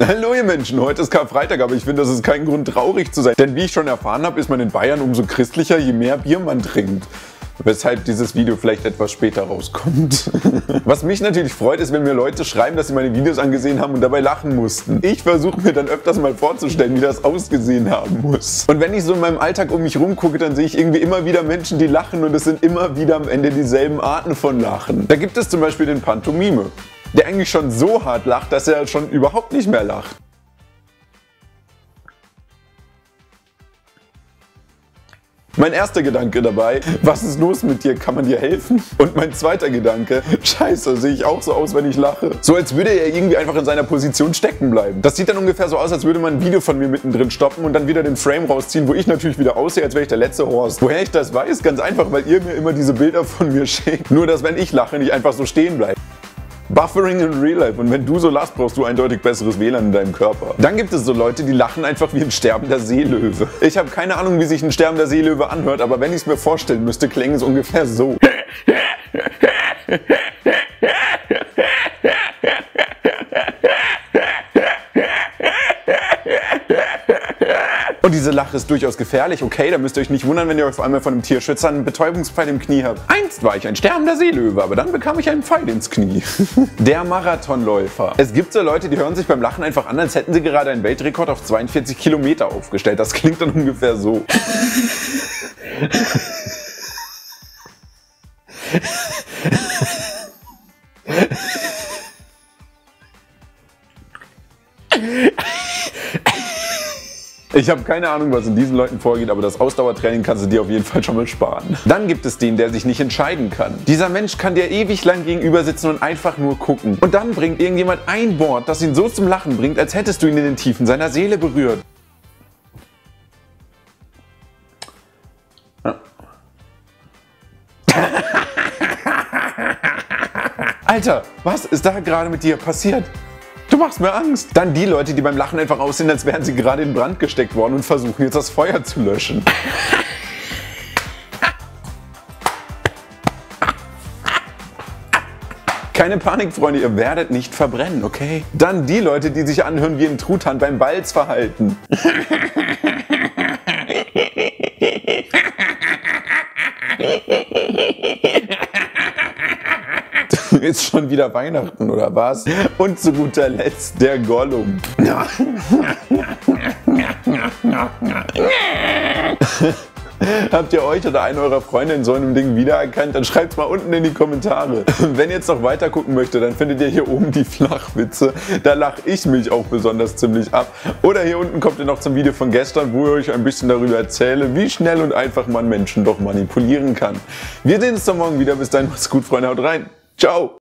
Hallo ihr Menschen, heute ist Karfreitag, aber ich finde, das ist kein Grund traurig zu sein. Denn wie ich schon erfahren habe, ist man in Bayern umso christlicher, je mehr Bier man trinkt. Weshalb dieses Video vielleicht etwas später rauskommt. Was mich natürlich freut, ist, wenn mir Leute schreiben, dass sie meine Videos angesehen haben und dabei lachen mussten. Ich versuche mir dann öfters mal vorzustellen, wie das ausgesehen haben muss. Und wenn ich so in meinem Alltag um mich rumgucke, dann sehe ich irgendwie immer wieder Menschen, die lachen und es sind immer wieder am Ende dieselben Arten von Lachen. Da gibt es zum Beispiel den Pantomime, der eigentlich schon so hart lacht, dass er schon überhaupt nicht mehr lacht. Mein erster Gedanke dabei, was ist los mit dir, kann man dir helfen? Und mein zweiter Gedanke, scheiße, sehe ich auch so aus, wenn ich lache? So als würde er irgendwie einfach in seiner Position stecken bleiben. Das sieht dann ungefähr so aus, als würde man ein Video von mir mittendrin stoppen und dann wieder den Frame rausziehen, wo ich natürlich wieder aussehe, als wäre ich der letzte Horst. Woher ich das weiß? Ganz einfach, weil ihr mir immer diese Bilder von mir schickt. Nur, dass wenn ich lache, nicht einfach so stehen bleibt. Buffering in Real Life. Und wenn du so lachst, brauchst du eindeutig besseres WLAN in deinem Körper. Dann gibt es so Leute, die lachen einfach wie ein sterbender Seelöwe. Ich habe keine Ahnung, wie sich ein sterbender Seelöwe anhört, aber wenn ich es mir vorstellen müsste, klänge es ungefähr so. Und diese Lache ist durchaus gefährlich, okay, da müsst ihr euch nicht wundern, wenn ihr auf einmal von einem Tierschützer einen Betäubungspfeil im Knie habt. Einst war ich ein sterbender Seelöwe, aber dann bekam ich einen Pfeil ins Knie. Der Marathonläufer. Es gibt so Leute, die hören sich beim Lachen einfach an, als hätten sie gerade einen Weltrekord auf 42 Kilometer aufgestellt. Das klingt dann ungefähr so. Ich habe keine Ahnung, was in diesen Leuten vorgeht, aber das Ausdauertraining kannst du dir auf jeden Fall schon mal sparen. Dann gibt es den, der sich nicht entscheiden kann. Dieser Mensch kann dir ewig lang gegenüber sitzen und einfach nur gucken. Und dann bringt irgendjemand ein Wort, das ihn so zum Lachen bringt, als hättest du ihn in den Tiefen seiner Seele berührt. Ja. Alter, was ist da gerade mit dir passiert? Du machst mir Angst. Dann die Leute, die beim Lachen einfach aussehen, als wären sie gerade in Brand gesteckt worden und versuchen jetzt das Feuer zu löschen. Keine Panik, Freunde, ihr werdet nicht verbrennen, okay? Dann die Leute, die sich anhören wie ein Truthahn beim Balzverhalten. Ist schon wieder Weihnachten, oder was? Und zu guter Letzt der Gollum. Habt ihr euch oder einen eurer Freunde in so einem Ding wiedererkannt? Dann schreibt's mal unten in die Kommentare. Wenn ihr jetzt noch weiter gucken möchtet, dann findet ihr hier oben die Flachwitze. Da lache ich mich auch besonders ziemlich ab. Oder hier unten kommt ihr noch zum Video von gestern, wo ich euch ein bisschen darüber erzähle, wie schnell und einfach man Menschen doch manipulieren kann. Wir sehen uns dann morgen wieder. Bis dahin, macht's gut, Freunde, haut rein. Ciao!